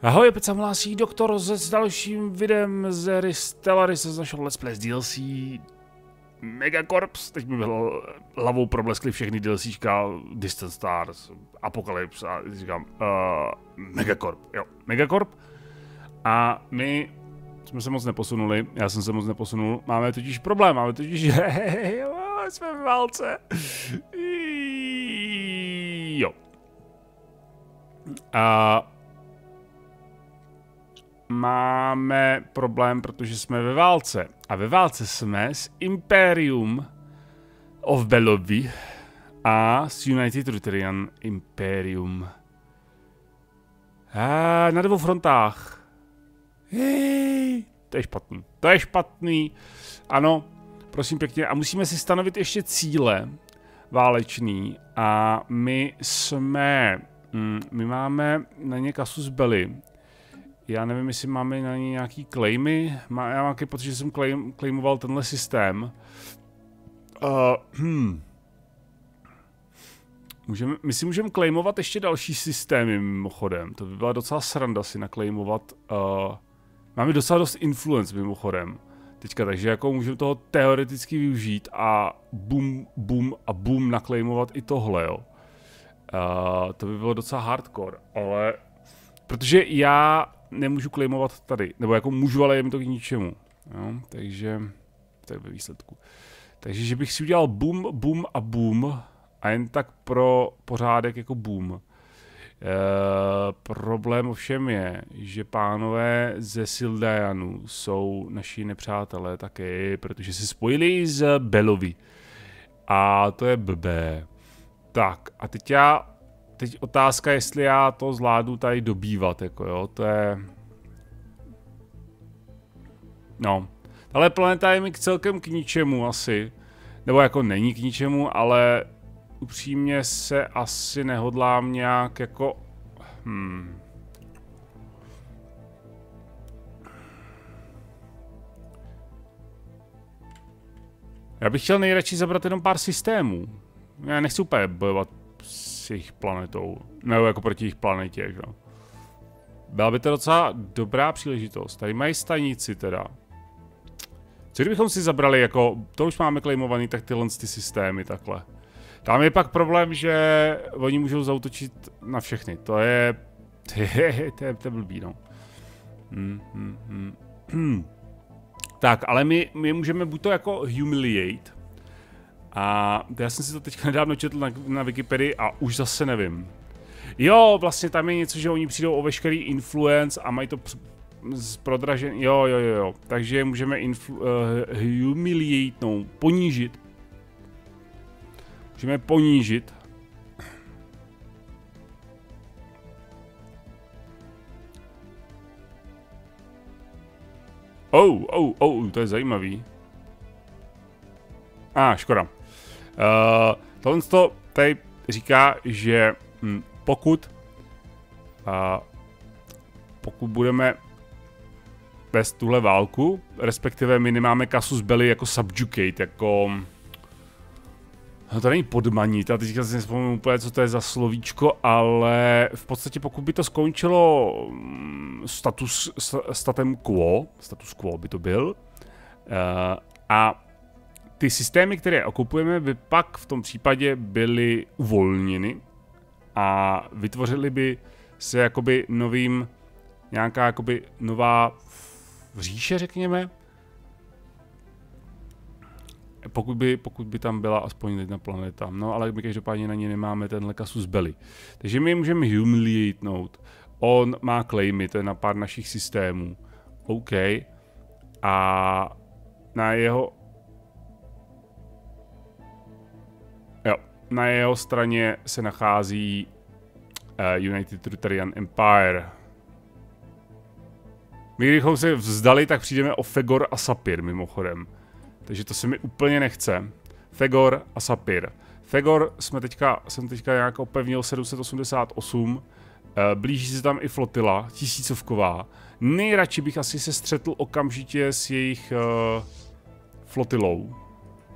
Ahoj, opět jsem hlásí doktor s dalším videem z hry Stellaris z našeho Let's Play z DLC Megacorps. Teď mi bylo hlavou probleskly všechny DLCčka, Distant Stars, Apocalypse a říkám Megacorp, jo, Megacorp. A my jsme se moc neposunuli, já jsem se moc neposunul, máme totiž problém, jsme v válce. Jo. Máme problém, protože jsme ve válce. A ve válce jsme s Imperium of Belovi a s United Ruterian Imperium. Na dvou frontách. To je špatný. To je špatný. Ano, prosím pěkně. A musíme si stanovit ještě cíle válečný. A my máme na ně casus belli. Já nevím, jestli máme na ně nějaký claimy. Já mám nějaký pocit, že jsem claimoval tenhle systém. My si můžeme claimovat ještě další systémy mimochodem. To by byla docela sranda si nakleimovat. Máme docela dost influence mimochodem. Teďka, takže jako můžeme toho teoreticky využít a boom nakleimovat i tohle, jo. To by bylo docela hardcore, ale... Protože já nemůžu claimovat tady, nebo jako můžu, ale je mi to k ničemu, jo, takže to je ve výsledku. Takže, že bych si udělal boom a jen tak pro pořádek jako boom. Problém ovšem je, že pánové ze Sildayanu jsou naši nepřátelé také, protože se spojili s Belovi. A to je blbé. Tak, a teď otázka, jestli já to zvládnu tady dobývat, jako jo, to je... No, tahle planeta je mi celkem k ničemu asi, nebo jako není k ničemu, ale upřímně se asi nehodlám nějak jako... Já bych chtěl nejradši zabrat jenom pár systémů. Já nechci úplně bojovat s jejich planetou, nebo jako proti jejich planetě, že? Byla by to docela dobrá příležitost. Tady mají stanici teda. Co kdybychom si zabrali jako, to už máme claimovaný, tak tyhle ty systémy takhle. Tam je pak problém, že oni můžou zaútočit na všechny. To je blbý, no. Tak, ale my můžeme buď to jako humiliate. A já jsem si to teďka nedávno četl na Wikipedii a už zase nevím. Jo, vlastně tam je něco, že oni přijdou o veškerý influence a mají to prodražený. Jo. Takže můžeme humiliate, no, ponížit. Můžeme ponížit. To je zajímavý. Škoda. Tohle tady říká, že pokud budeme vést tuhle válku, respektive my nemáme casus belli jako subjugate, jako... No to není podmanit, já teďka si nespomínám úplně, co to je za slovíčko, ale v podstatě pokud by to skončilo status quo by to byl, a ty systémy, které okupujeme, by pak v tom případě byly uvolněny a vytvořily by se jakoby nějaká jakoby nová říše, řekněme. Pokud by tam byla aspoň jedna planeta. No, ale my každopádně na ně nemáme tenhle casus belli. Takže my můžeme humiliatenout. On má claimy, to je na pár našich systémů. OK. A na jeho straně se nachází United Ruterian Empire. My kdybychom se vzdali, tak přijdeme o Fegor a Sapir mimochodem. Takže to se mi úplně nechce. Fegor a Sapir. Fegor jsem teďka nějak opevnil 788. Blíží se tam i flotila, 1000ková. Nejradši bych asi se střetl okamžitě s jejich flotilou.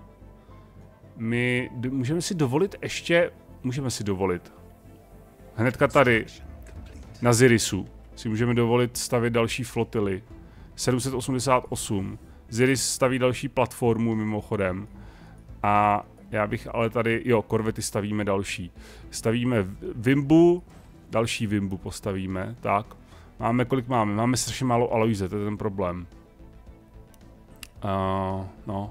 My můžeme si dovolit ještě, hnedka tady na Zirisu si můžeme dovolit stavit další flotily. 788. Ziris staví další platformu mimochodem. A já bych ale tady, jo, korvety stavíme další. Stavíme Vimbu, další Vimbu postavíme, tak. Máme, kolik máme? Máme strašně málo Aloise, to je ten problém. No.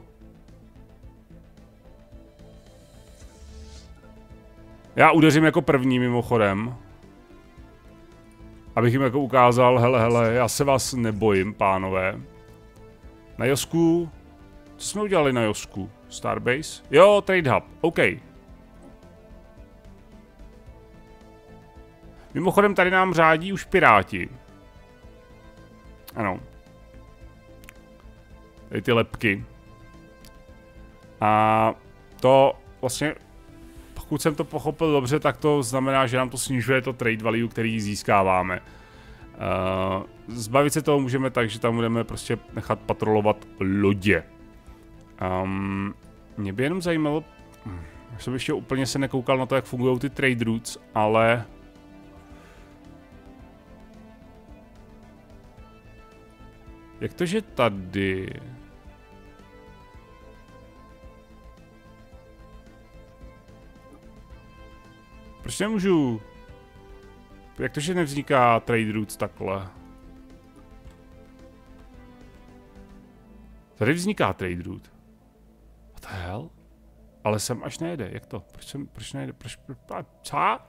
Já udeřím jako první mimochodem. Abych jim jako ukázal, hele, já se vás nebojím, pánové. Na Josku, co jsme udělali na Josku? Starbase? Jo, Trade Hub, OK. Mimochodem tady nám řádí už piráti. Ano. Tady ty lepky. A to vlastně, pokud jsem to pochopil dobře, tak to znamená, že nám to snižuje to trade value, který získáváme. Zbavit se toho můžeme tak, že tam budeme prostě nechat patrolovat lodě. Mě by jenom zajímalo, já jsem ještě úplně se nekoukal na to, jak fungují ty trade routes, ale... Jak to, že tady... Proč nemůžu? Jak to, že nevzniká trade routes takhle? Tady vzniká trade route. What the hell? Ale sem až nejede, jak to? Proč nejede? Co?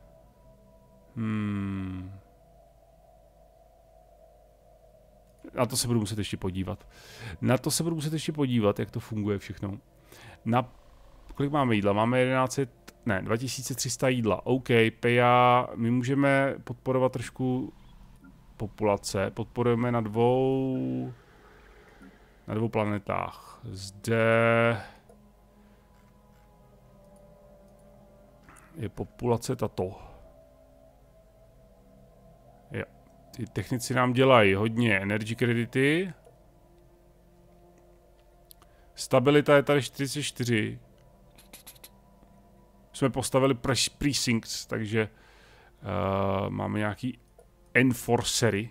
Na to se budu muset ještě podívat. Jak to funguje všechno. Kolik máme jídla? Máme 2300 jídla. OK, Peja, my můžeme podporovat trošku populace. Podporujeme na dvou planetách. Zde je populace tato. Jo. Ty technici nám dělají hodně energy kredity. Stabilita je tady 44. Jsme postavili precincts, takže máme nějaký enforcery.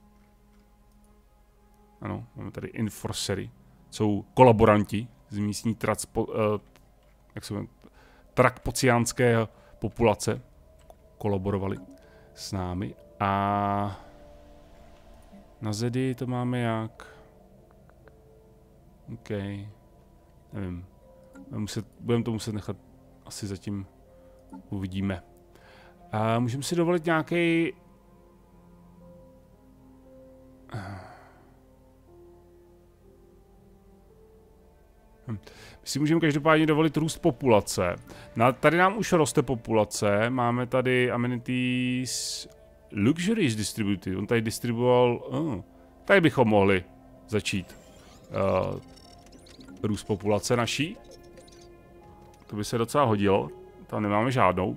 Ano, máme tady enforcery. Jsou kolaboranti z místní trakpociánské populace. Kolaborovali s námi. A na Zedy to máme jak? OK. Nevím. Budeme to muset nechat asi zatím. Uvidíme. A můžeme si dovolit nějaký. My si můžeme každopádně dovolit růst populace. Tady nám už roste populace. Máme tady amenities. Luxuries distributed. On tady distribuoval. Tady bychom mohli začít růst populace naší. To by se docela hodilo. Tam nemáme žádnou.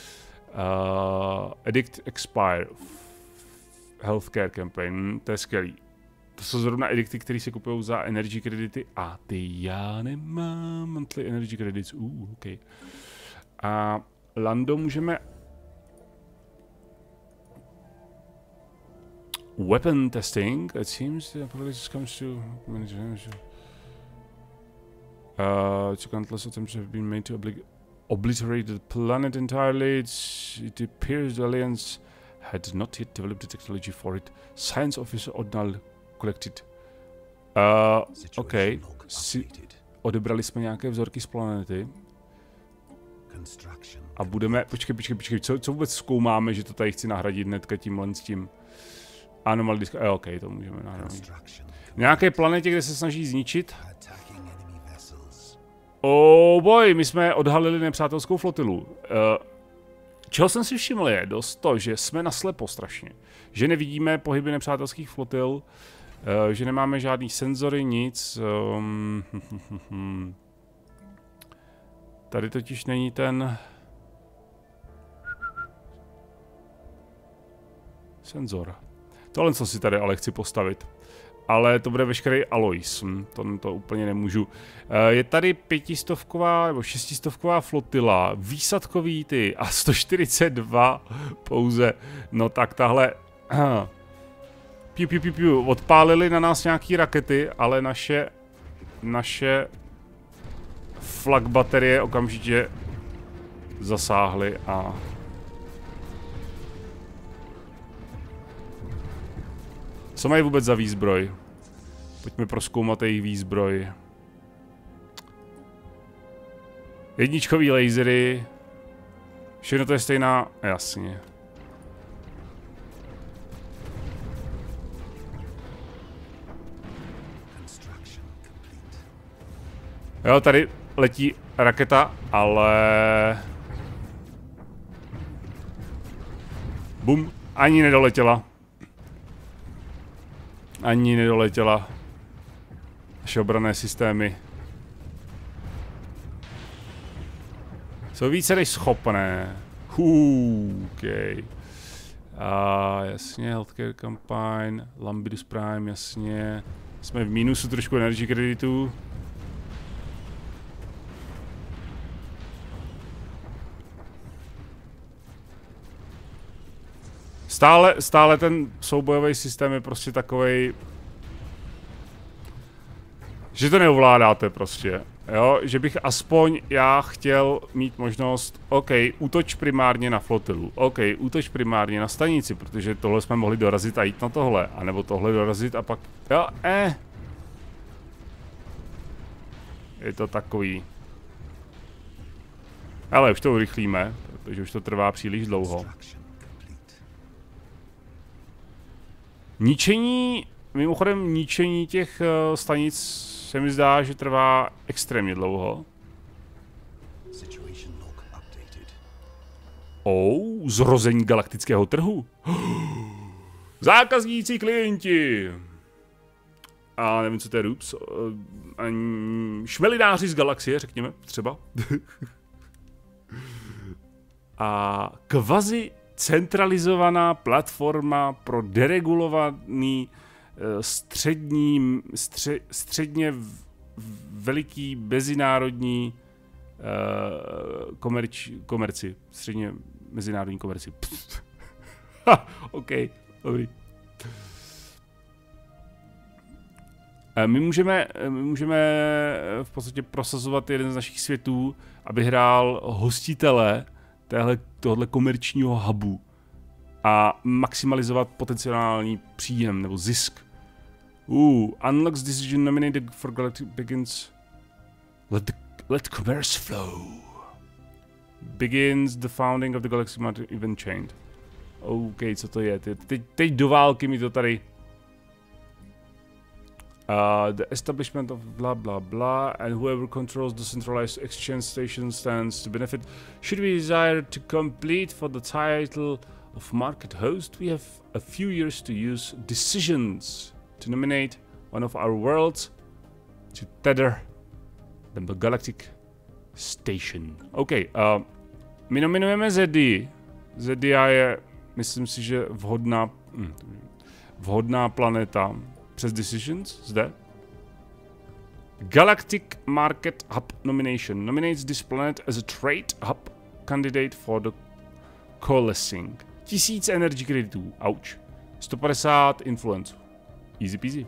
Edict expire. Healthcare campaign. To je skvělý. To jsou zrovna edikty, které se kupují za energy kredity. A ty já nemám monthly energy credits. OK. A Lando můžeme... Weapon testing. It seems the police comes to... countless attempts have been made to obliterate the planet entirely. It appears the Alliance had not yet developed the technology for it. Science officer Odnal collected. OK. Odebrali jsme nějaké vzorky z planety. A budeme... Počkej. Co vůbec zkoumáme, že to tady chci nahradit hnedka tímhle s tím? Anomaly disk... OK, to můžeme nahradit. Nějaké planetě, kde se snaží zničit. Oh boy, my jsme odhalili nepřátelskou flotilu. Čeho jsem si všiml je dost to, že jsme naslepo strašně. Že nevidíme pohyby nepřátelských flotil, že nemáme žádný senzory, nic. Tady totiž není ten... senzor. Tohle co si tady ale chci postavit. Ale to bude veškerý Alois. To úplně nemůžu. Je tady 500 nebo 600 flotila, výsadkový ty a 142 pouze. No tak tahle Odpálili na nás nějaký rakety, ale naše flak baterie okamžitě zasáhly a co mají vůbec za výzbroj? Pojďme prozkoumat jejich výzbroj. Jedničkový lasery. Všechno to je stejná, jasně. Jo, tady letí raketa, ale... Bum, ani nedoletěla. Ani nedoletěla. Naše obranné systémy jsou více než schopné. Okay. Jasně, healthcare campaign, Lambidus Prime, jasně. Jsme v mínusu trošku energy kreditů. Stále ten soubojový systém je prostě takovej, že to neovládáte prostě, jo, že bych aspoň já chtěl mít možnost, OK, útoč primárně na flotilu, OK, útoč primárně na stanici, protože tohle jsme mohli dorazit a jít na tohle, anebo tohle dorazit a pak, jo, Je to takový. Ale už to urychlíme, protože už to trvá příliš dlouho. Mimochodem ničení těch stanic se mi zdá, že trvá extrémně dlouho. Zrození galaktického trhu. Zákazníci, klienti. A nevím, co to je Rups. Šmelináři z galaxie, řekněme, třeba. A kvazi centralizovaná platforma pro deregulovaný středně veliký mezinárodní komerci. Středně mezinárodní komerci. OK, dobrý. My můžeme v podstatě prosazovat jeden z našich světů, aby hrál hostitele tohle komerčního hubu a maximalizovat potenciální příjem nebo zisk. Unlocks decision nominated for galactic begins. Let commerce flow. Begins the founding of the Galactic Matter Event Chain. OK, co to je? Teď do války mi to tady. The establishment of blah blah blah and whoever controls the centralized exchange station stands to benefit. Should we desire to compete for the title of market host, we have a few years to use decisions to nominate one of our worlds to tether the galactic station. OK, my nominujeme Zeddy. Zeddia je, myslím si, že vhodná planeta. Přes Decisions, zde. Galactic Market Hub Nomination. Nominates this planet as a trade hub candidate for the coalescing. 1000 energy kreditů. Ouch. 150 influence. Easy peasy.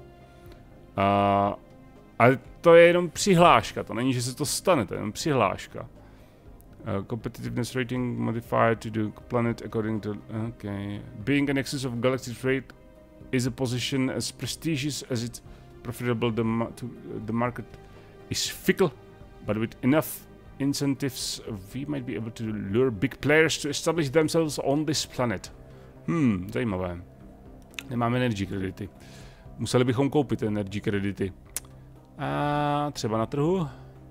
Ale to je jenom přihláška, to není, že se to stane, to je jenom přihláška. Competitiveness rating modified to the planet according to... Okay. Being an excess of galactic trade is a position as prestigious as it's profitable. The market is fickle, but with enough incentives, we might be able to lure big players to establish themselves on this planet. Zajímavé. Nemáme energy kredity. Museli bychom koupit energy kredity. A třeba na trhu.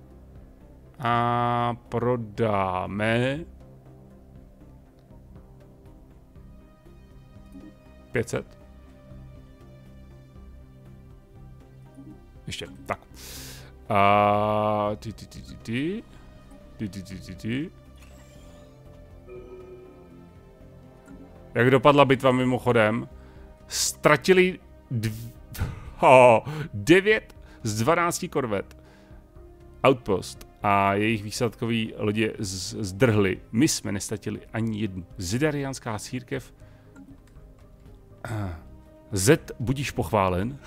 A prodáme 500. Ještě, tak. Jak dopadla bitva mimochodem? Ztratili 9 z 12 korvet. Outpost a jejich výsadkový lodě zdrhly. My jsme nestratili ani jednu. Zidariánská církev Z, budíš pochválen.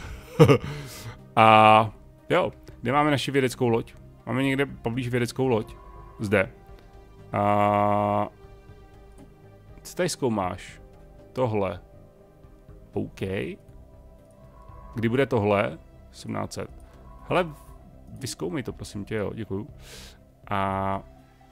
A jo, kde máme naši vědeckou loď? Máme někde poblíž vědeckou loď. Zde. A co tady zkoumáš? Tohle. OK. Kdy bude tohle? 1700. Hele, vyzkoumej to, prosím tě, jo, děkuju. A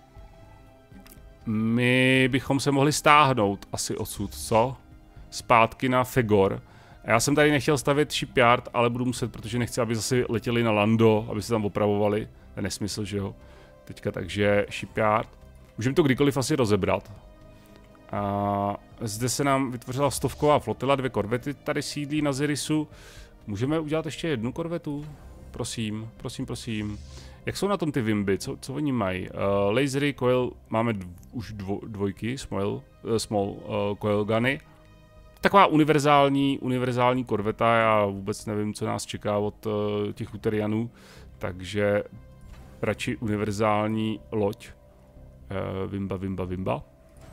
my bychom se mohli stáhnout asi odsud, co? Zpátky na Fegor. Já jsem tady nechtěl stavět shipyard, ale budu muset, protože nechci, aby zase letěli na Lando, aby se tam opravovali. To je nesmysl, že jo. Teďka takže shipyard. Můžeme to kdykoliv asi rozebrat. A zde se nám vytvořila 100ková flotila, 2 korvety tady sídlí na Zirisu. Můžeme udělat ještě 1 korvetu? Prosím, prosím, prosím. Jak jsou na tom ty Wimby? Co oni mají? Lasery, coil, máme už dvojky, small coil guny. Taková univerzální korveta, já vůbec nevím, co nás čeká od těch Uterianů, takže radši univerzální loď. Wimba.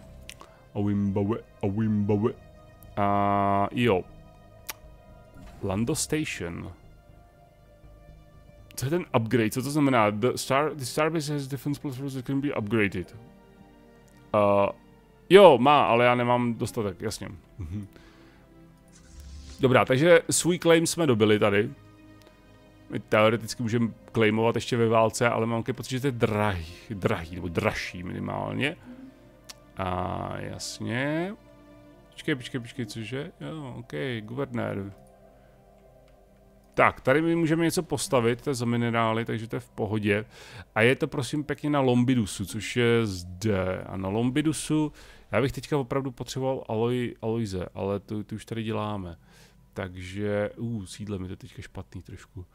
A jo. Lando Station. Co je ten upgrade? Co to znamená? The Starbase has defense platforms that can be upgraded. Jo, má, ale já nemám dostatek, jasně. Dobrá, takže svůj claim jsme dobili tady. My teoreticky můžeme claimovat ještě ve válce, ale mám pocit, že to je drahý, nebo dražší minimálně. A jasně. Počkej, cože? Jo, ok, guvernér. Tak, tady my můžeme něco postavit, to je za minerály, takže to je v pohodě. A je to prosím pěkně na Lombidusu, což je zde. A na Lombidusu, já bych teďka opravdu potřeboval Aloise, ale to už tady děláme. Takže, sídlem je to teďka špatný trošku.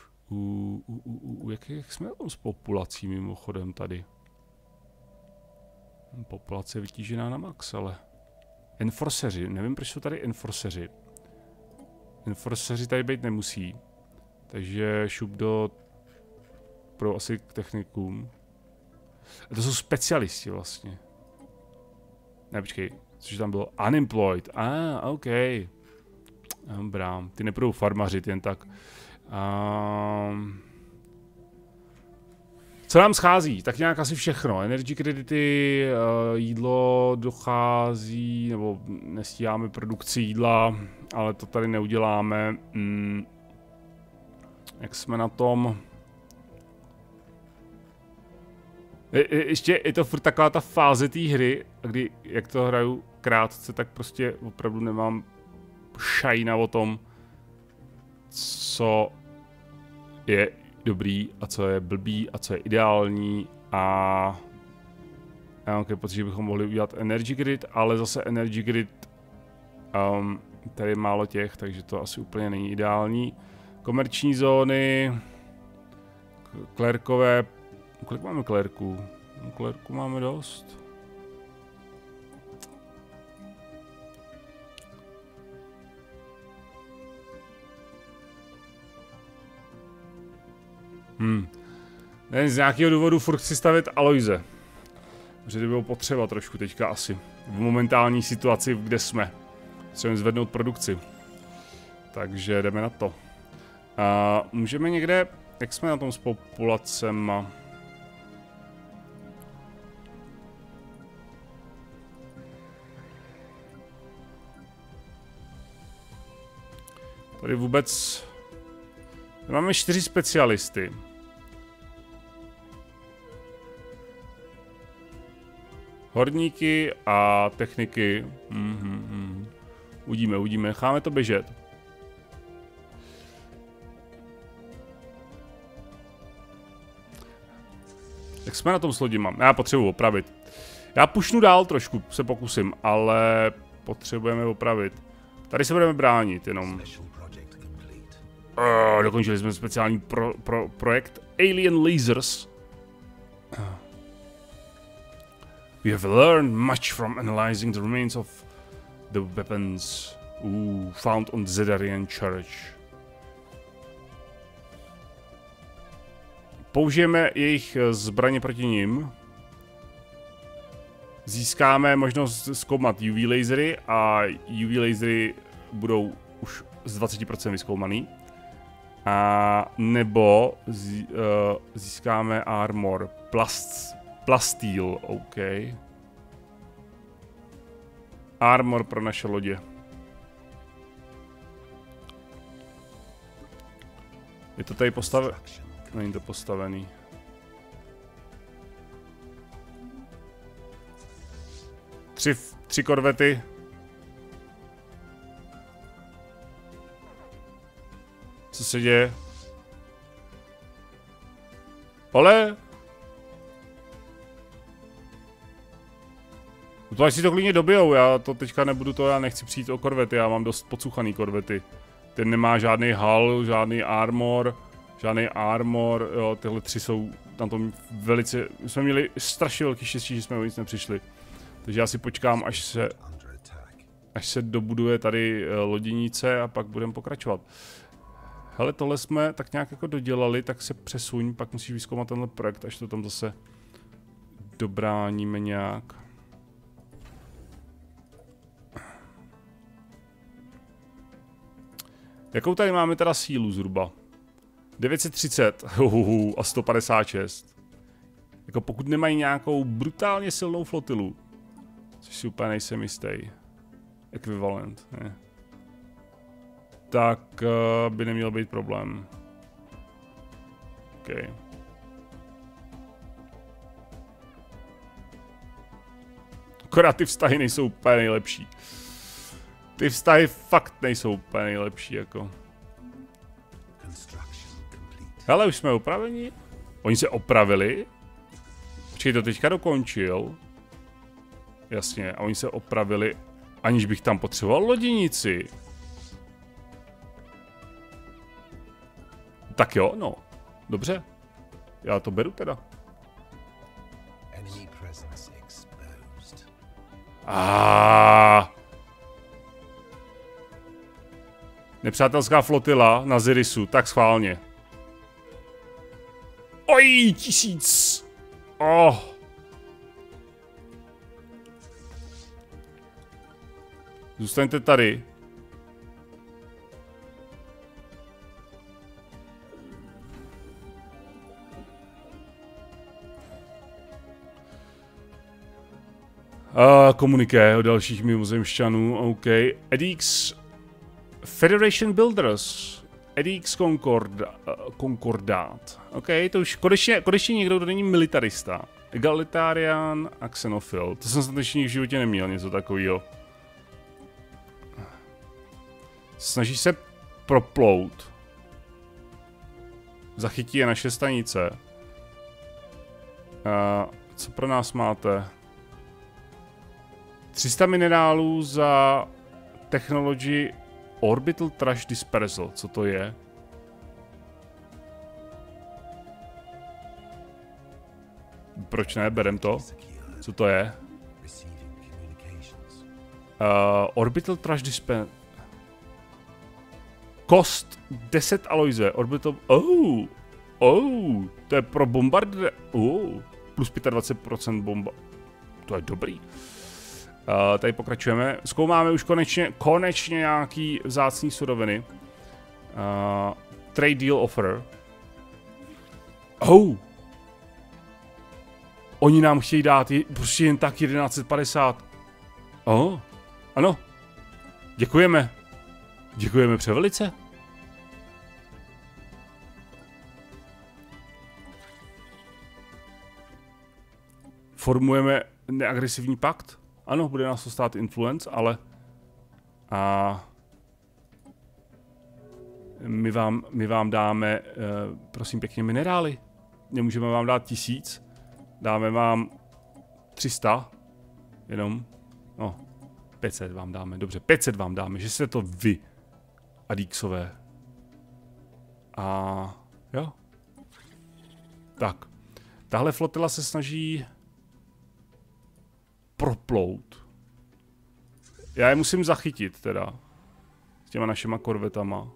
Jak jsme na tom s populací mimochodem tady? Populace je vytížená na max, ale... Enforceři, nevím, proč jsou tady enforceři. Enforceři tady být nemusí. Takže šup do... pro asi k technikům. A to jsou specialisti vlastně. Ne, počkej, což tam bylo? Unemployed. OK. Dobrá, ty nepůjdou farmařit jen tak. Co nám schází? Tak nějak asi všechno. Energy kredity, jídlo dochází, nebo nestíháme produkci jídla, ale to tady neuděláme. Jak jsme na tom? Ještě je to furt taková ta fáze té hry, kdy jak to hraju krátce, tak prostě opravdu nemám šajna o tom, co je dobrý a co je blbý a co je ideální a já mám pocit, že bychom mohli udělat energy grid, ale zase energy grid tady je málo těch, takže to asi úplně není ideální. Komerční zóny, klérkové, kolik máme klérků? Klérků máme dost. Z nějakého důvodu furt chci stavit Aloise. Protože to bylo potřeba trošku teďka asi. V momentální situaci, kde jsme. Chceme zvednout produkci. Takže jdeme na to. Můžeme někde, jak jsme na tom s populacema? Tady vůbec... Máme 4 specialisty. Horníky a techniky. Uvidíme, necháme to běžet. Jak jsme na tom s lodima? Já potřebuji opravit. Já pušnu dál trošku, se pokusím, ale potřebujeme opravit. Tady se budeme bránit jenom. Dokončili jsme speciální projekt Alien Lasers. We have learned much from analyzing the remains of the weapons found on Zedarian Church. Použijeme jejich zbraně proti nim. Získáme možnost zkoumat UV lasery a UV lasery budou už z 20% vyzkoumaný. A nebo získáme armor. Plasteel, OK. Armor pro naše lodě. Je to tady postavené? Není to postavený. Tři korvety. Co se děje? Ole! No to až si to klidně dobijou, já to teďka nebudu to, já nechci přijít o korvety, já mám dost podsuchaný korvety. Ten nemá žádný hull, žádný armor, jo, tyhle tři jsou na tom velice, my jsme měli strašně velký štěstí, že jsme o nic nepřišli. Takže já si počkám, až se dobuduje tady loděnice a pak budeme pokračovat. Hele, tohle jsme tak nějak jako dodělali, tak se přesuň, pak musíš vyzkoumat tenhle projekt, až to tam zase dobráníme nějak. Jakou tady máme teda sílu zhruba? 930 a 156. Jako pokud nemají nějakou brutálně silnou flotilu, což si úplně nejsem jistý. Ekvivalent, ne. Tak by neměl být problém. OK. Akorát ty vztahy nejsou úplně nejlepší. Ty vztahy fakt nejsou úplně nejlepší, jako. Hele, už jsme opraveni? Oni se opravili? Počkej, to teďka dokončil. Jasně, a oni se opravili, aniž bych tam potřeboval loděnici. Tak jo, no. Dobře. Já to beru teda. Nepřátelská flotila na Zirisu, tak schválně. Oj, 1000! Oh. Zůstaňte tady. Komuniké o dalších mimozemšťanů, OK. Edix Federation Builders. Edix Concordát. OK, to už konečně někdo, kdo není militarista. Egalitarian a xenofil. To jsem snad ještě v životě neměl, něco takového. Snaží se proplout. Zachytí je naše stanice. Co pro nás máte? 300 minerálů za technology Orbital Trash Dispersal. Co to je? Proč ne? Berem to. Co to je? Orbital Trash Dispersal. Kost 10 aloize. Orbital... to je pro bombardér. Plus 25% bomba. To je dobrý. Tady pokračujeme. Zkoumáme už konečně nějaký vzácný suroviny. Trade deal offer. Oni nám chtějí dát prostě jen tak 1150. Ano. Děkujeme. Děkujeme převelice. Formujeme neagresivní pakt. Ano, bude nás to stát influence, ale my vám dáme, prosím pěkně, minerály. Nemůžeme vám dát 1000, dáme vám 300, jenom, 500 vám dáme, dobře, 500 vám dáme, že jste to vy, Adixové. Jo. Tak, tahle flotila se snaží proplout. Já je musím zachytit teda. S těma našima korvetama.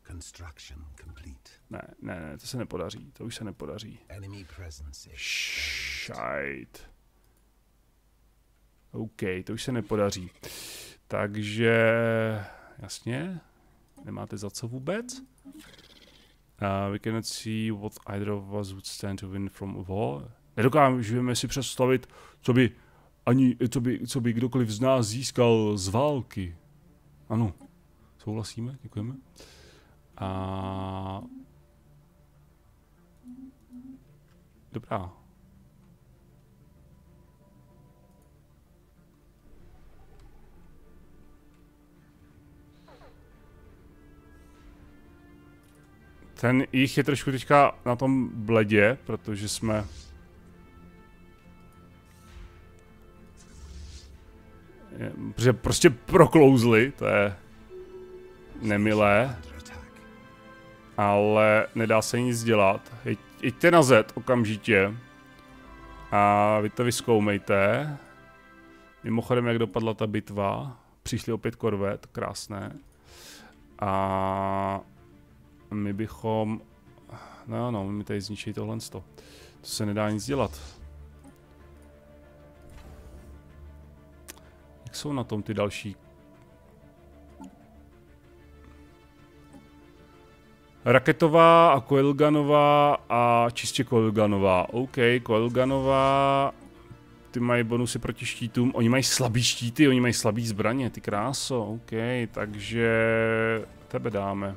Ne, to se nepodaří, to už se nepodaří. Shite. OK, to už se nepodaří. Takže, jasně, nemáte za co vůbec. We cannot see what either of us would stand to win from a war. Nedokážeme si představit, co by kdokoliv z nás získal z války. Ano, souhlasíme, děkujeme. A... Dobrá. Ten jich je trošku teďka na tom bledě, protože jsme... Protože prostě proklouzli, to je nemilé. Ale nedá se nic dělat. Jeďte na Z okamžitě. A vy to vyzkoumejte. Mimochodem, jak dopadla ta bitva. Přišli opět korvet, krásné. A my bychom... No, my tady zničí tohle. To se nedá nic dělat. Jak jsou na tom ty další? Raketová a coilgunová a čistě coilgunová. OK, coilgunová. Ty mají bonusy proti štítům. Oni mají slabý štíty, oni mají slabý zbraně, ty kráso. OK, takže tebe dáme.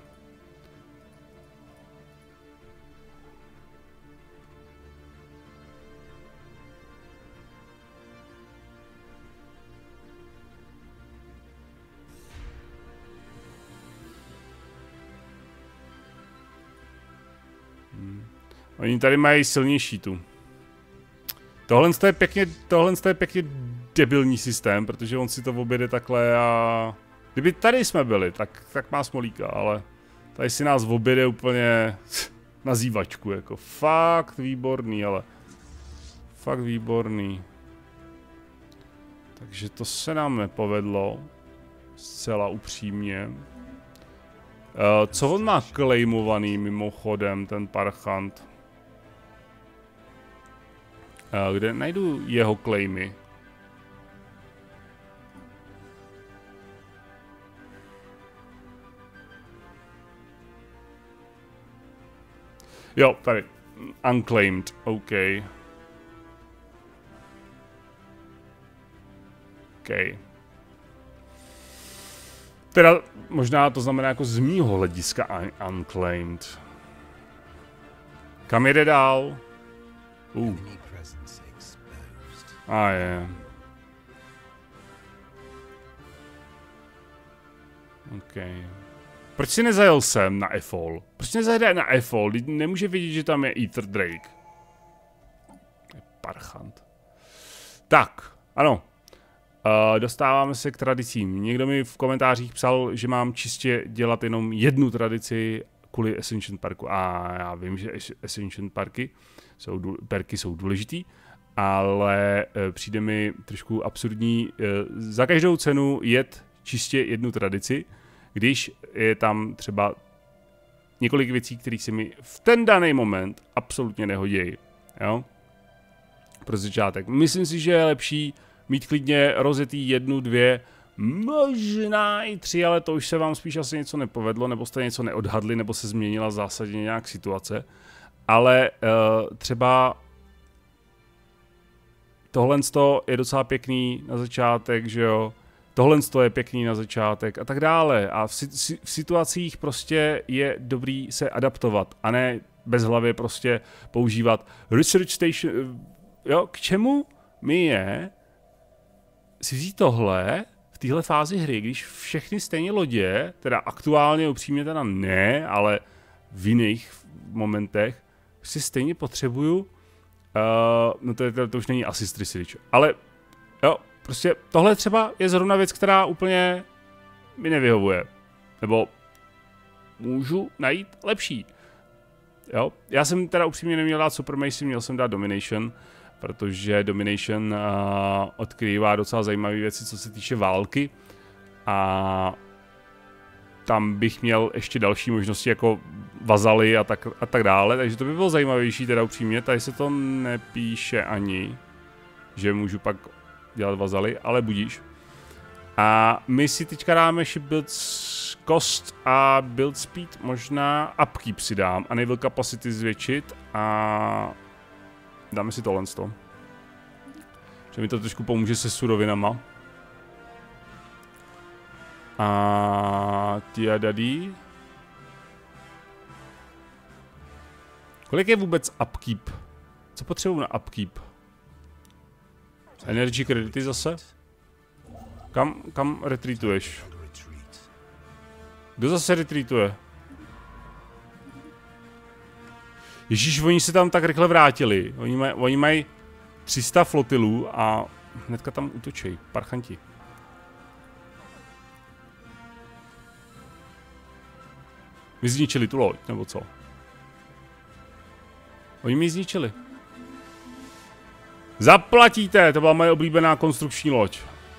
Oni tady mají silnější tu. Tohle je pěkně debilní systém, protože on si to objede takhle a... Kdyby tady jsme byli, tak má smolíka, ale... Tady si nás objede úplně na zývačku, jako fakt výborný, ale... Fakt výborný. Takže to se nám nepovedlo. Zcela upřímně. Co on má claimovaný mimochodem, ten parchant? Kde najdu jeho claimy? Jo, tady. Unclaimed, OK. OK. Teda možná to znamená jako z mýho hlediska unclaimed. Kam jede dál? Je. OK. Proč si nezajel sem na Ethol? Proč nezajede na Ethol? Nemůže vidět, že tam je Ether Drake. Parchant. Tak, ano. Dostáváme se k tradicím. Někdo mi v komentářích psal, že mám čistě dělat jenom jednu tradici kvůli Ascension Parku. A já vím, že Ascension perky jsou důležitý, ale přijde mi trošku absurdní za každou cenu jet čistě jednu tradici, když je tam třeba několik věcí, které se mi v ten daný moment absolutně nehodí. Jo? Pro začátek. Myslím si, že je lepší mít klidně rozjetý 1, 2, možná i 3, ale to už se vám spíš asi něco nepovedlo, nebo jste něco neodhadli, nebo se změnila zásadně nějak situace. Ale třeba tohle je docela pěkný na začátek, že jo. Tohle je pěkný na začátek a tak dále. A v situacích prostě je dobrý se adaptovat a ne bezhlavě prostě používat Research Station. Jo, k čemu mi je si vzít tohle v téhle fázi hry, když všechny stejně lodě, teda aktuálně upřímně teda ne, ale v jiných momentech si stejně potřebuju, no to už není Assist Research, ale jo, prostě tohle třeba je zrovna věc, která úplně mi nevyhovuje. Nebo můžu najít lepší. Jo, já jsem teda upřímně neměl dát Supremacy, měl jsem dát Domination, protože Domination odkrývá docela zajímavé věci, co se týče války. A tam bych měl ještě další možnosti jako vazaly a tak dále, takže to by bylo zajímavější teda upřímně, tady se to nepíše ani, že můžu pak dělat vazaly, ale budíš. A my si teďka dáme build cost a build speed, možná upkeep si dám a naval capacity zvětšit a dáme si tohle z toho. Že mi to trošku pomůže se surovinama. A tiadadí. Kolik je vůbec upkeep? Co potřebuji na upkeep? Energy credity zase? Kam retreatuješ? Kdo zase retreatuje? Ježíš, oni se tam tak rychle vrátili. Oni mají 300 flotilů a hnedka tam útočí. Parchanti. My zničili tu loď, nebo co? Oni mi ji zničili. Zaplatíte! To byla moje oblíbená konstrukční loď.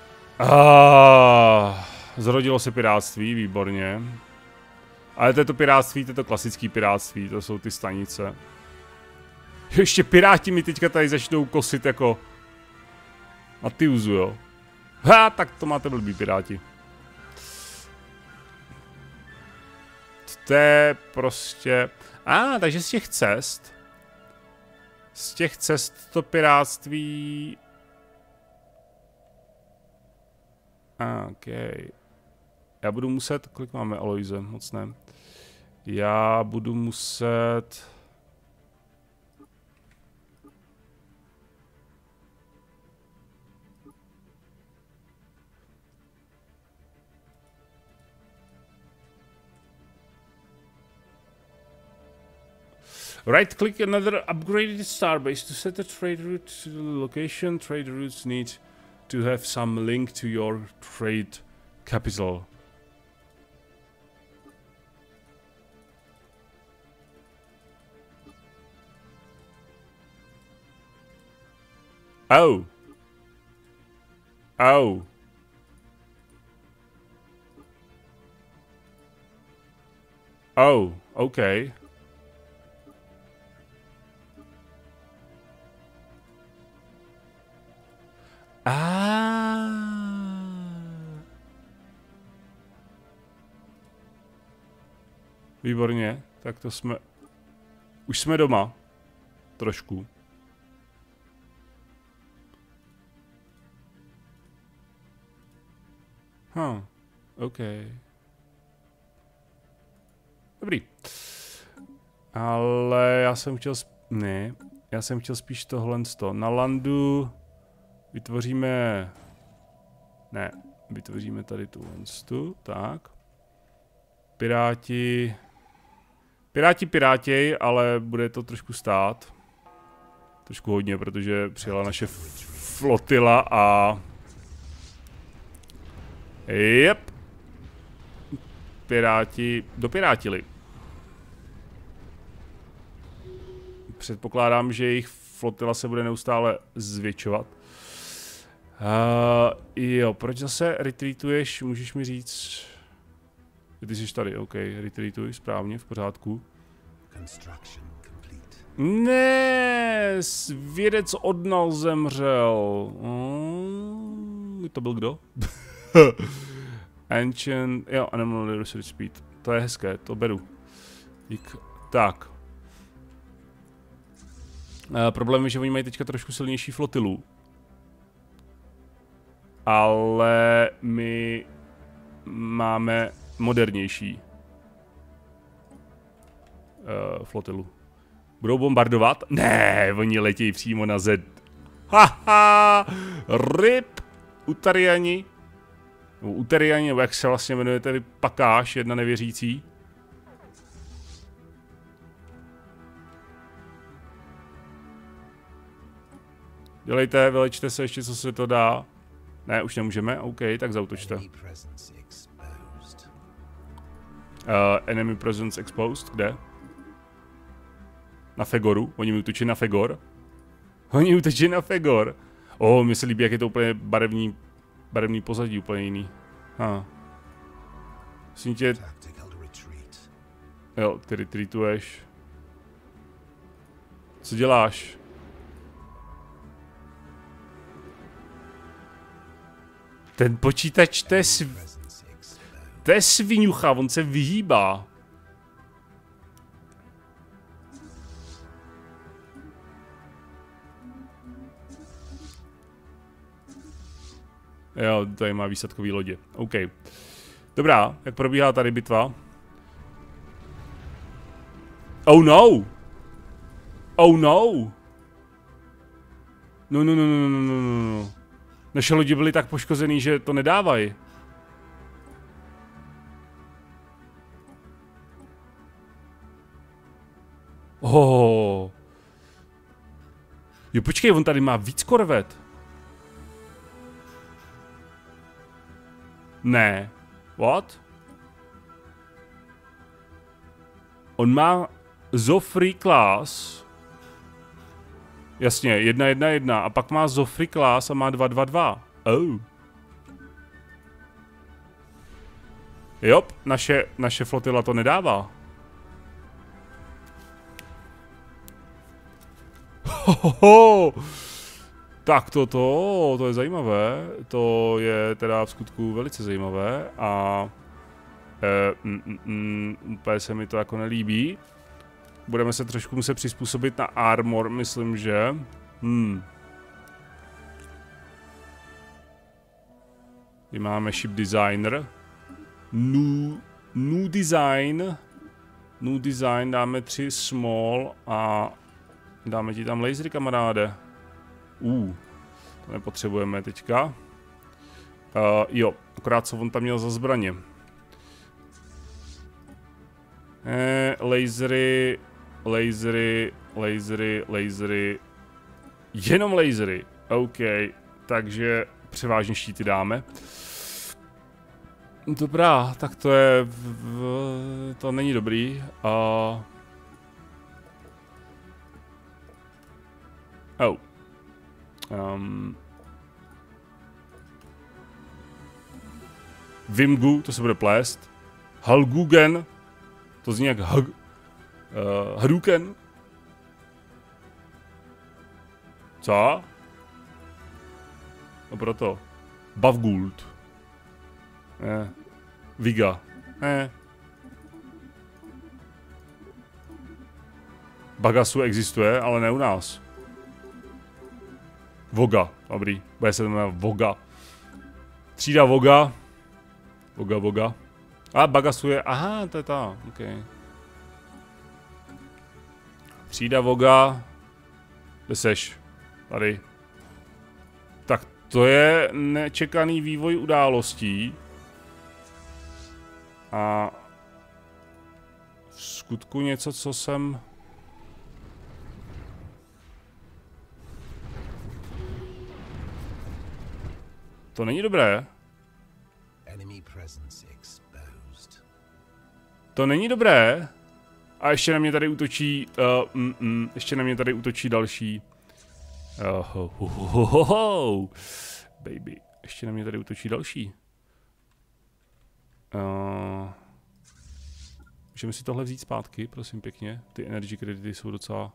Zrodilo se pirátství, výborně. Ale to je to pirátství, to je to klasický pirátství, to jsou ty stanice. Ještě piráti mi teďka tady začnou kosit jako... Matiusu, jo. Tak to máte blbý piráti. To je prostě... Takže z těch cest... Z těch cest to pirátství... OK. Já budu muset... Kolik máme Aloise? Moc ne. Já budu muset... Right-click another upgraded starbase to set a trade route to the location. Trade routes need to have some link to your trade capital. Oh. Oh. Oh, okay. Výborně, tak to jsme... Už jsme doma. Trošku. OK. Dobrý. Ale já jsem chtěl... Ne, já jsem chtěl spíš tohle. Na landu vytvoříme... Ne, vytvoříme tady tu, tak. Piráti pirátěj, ale bude to trošku stát. Trošku hodně, protože přijela naše flotila a... Jep. Piráti dopirátili. Předpokládám, že jejich flotila se bude neustále zvětšovat. Jo, proč zase retreatuješ? Můžeš mi říct... Ty jsi tady, OK, retreatuj, správně, v pořádku. Ne, vědec odnal zemřel. To byl kdo? Ancient, jo, Animal Research Speed. To je hezké, to beru. Dík. Tak. Problém je, že oni mají teďka trošku silnější flotilu. Ale my máme modernější flotilu. Budou bombardovat? Ne, oni letějí přímo na Z. Haha! RIP! Utariani. Utariani, nebo jak se vlastně jmenujete vy, pakáš, jedna nevěřící. Dělejte, vylečte se ještě, co se to dá. Ne, už nemůžeme, OK, tak zautočte. Enemy presence exposed, kde? Na Fegoru, oni mi útočí na Fegor. Oni útočí na Fegor. Mně se líbí, jak je to úplně barevný pozadí, úplně jiný. Myslím tě... Jo, ty retreatuješ. Co děláš? Ten počítač, to je sviňucha, on se vyhýbá. Jo, tady má výsadkový lodě. OK. Dobrá, jak probíhá tady bitva? Oh no! Oh no! No. Naše lodi byly tak poškozený, že to nedávají. Oh. Jo, počkej, on tady má víc korvet. Ne. What? On má Joffrey class. Jasně, 1-1-1 a pak má Joffrey class a má 2-2-2. Oh. Jop, naše flotila to nedává. Hohoho. Tak to je zajímavé. To je teda v skutku velice zajímavé a úplně se mi to jako nelíbí. Budeme se trošku muset přizpůsobit na armor, myslím, že. Tady máme ship designer. New design, dáme 3 small a dáme ti tam lasery, kamaráde. To nepotřebujeme teďka. Jo, akorát co on tam měl za zbraně. Lasery. Jenom lasery. OK, takže převážně štíty dáme. Dobrá, tak to je... to není dobrý. Vimgu, to se bude plést. Halgugen, to zní jak Hadouken. Co? No proto. Bavgult. Viga. Bagasu existuje, ale ne u nás. Voga, dobrý. Bude se to jmenovat Voga. Třída Voga. Voga. A Bagasu je, aha, to je ta, OK. Třída Voga. Kde seš? Tady. Tak to je nečekaný vývoj událostí. A v skutku něco, co jsem... To není dobré. To není dobré. A ještě na mě tady útočí... ještě na mě tady útočí další... Baby. Ještě na mě tady útočí další. Můžeme si tohle vzít zpátky, prosím pěkně. Ty energy kredity jsou docela...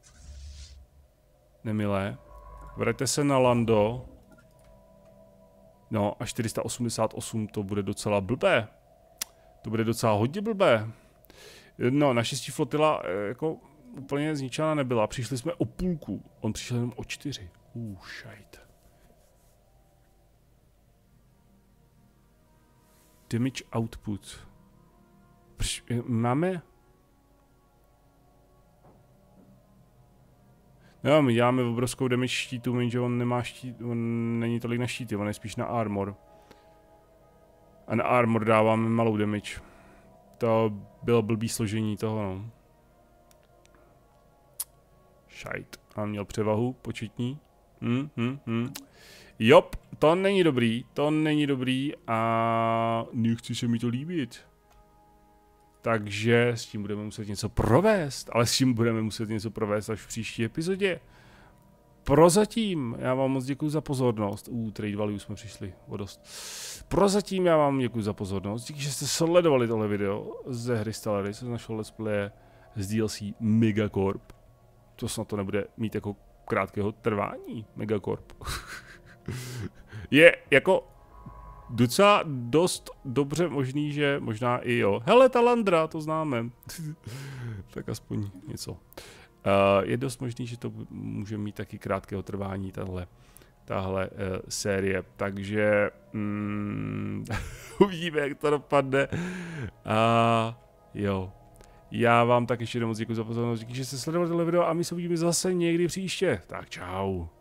nemilé. Vraťte se na Lando. No a 488 to bude docela blbé. To bude docela hodně blbé. No, naštěstí flotila jako úplně zničená nebyla. Přišli jsme o půlku. On přišel jenom o 4. Šajt. Damage output. Máme... No, my děláme obrovskou damage štítu, jenže on nemá štít, on není tolik na štíty, on je spíš na armor. A na armor dáváme malou damage. To bylo blbý složení toho, no. Šajt. A měl převahu početní. Jop, to není dobrý a nechci se mi to líbit. Takže s tím budeme muset něco provést, ale s tím budeme muset něco provést až v příští epizodě. Prozatím já vám moc děkuji za pozornost. Trade value jsme přišli o dost. Prozatím já vám děkuji za pozornost. Díky, že jste sledovali tohle video ze hry Stellaris, z našeho let's playe z DLC Megacorp. To snad to nebude mít jako krátkého trvání, Megacorp. Je jako docela dost dobře možný, že možná i jo. Hele, Talandra, to známe. Tak aspoň něco. Je dost možný, že to může mít taky krátkého trvání, tahle série. Takže uvidíme, jak to dopadne. Jo. Já vám tak ještě moc děkuji za pozornost, díky, že jste sledovali tohle video a my se uvidíme zase někdy příště. Tak čau.